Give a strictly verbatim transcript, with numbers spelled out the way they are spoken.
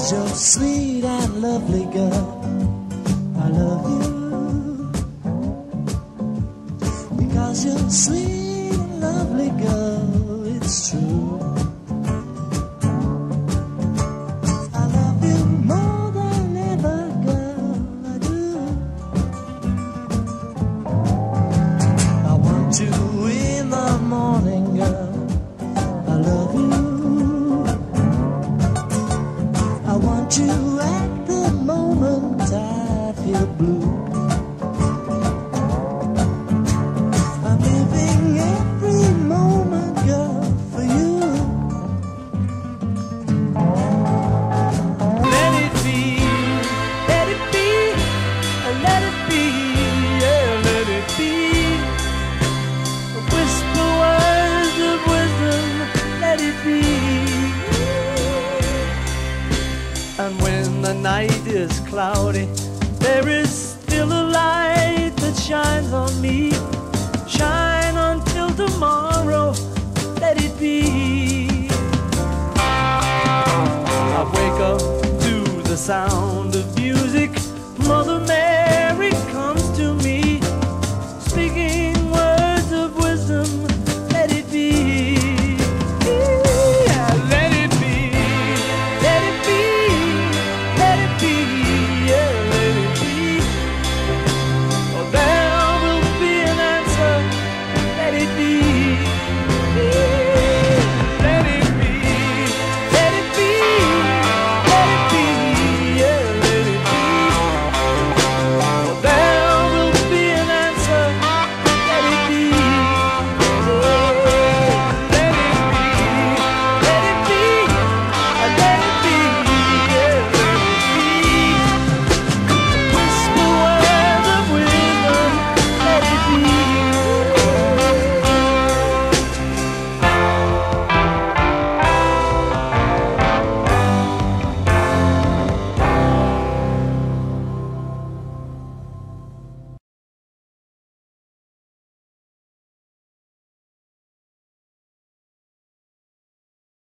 you're sweet and lovely, girl. I love you because you're sweet and lovely, girl. It's true. I love you more than ever, girl. I do. I want you in the morning, girl. I love you. I want you at the moment I feel blue. I'm living every moment, girl, for you. Let it be, let it be, let it be, yeah, let it be. Whisper words of wisdom, let it be. And when the night is cloudy, there is still a light that shines on me. Shine until tomorrow, let it be. I wake up to the sound